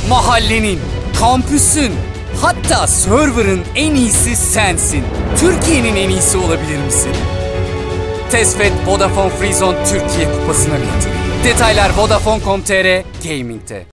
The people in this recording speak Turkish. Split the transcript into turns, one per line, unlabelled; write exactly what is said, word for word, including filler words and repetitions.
mahallenin, kampüsün, hatta server'ın en iyisi sensin. Türkiye'nin en iyisi olabilir misin? Tesfet Vodafone Freezone Türkiye Kupası'na katıl. Detaylar vodafone nokta com nokta tr Gaming'te.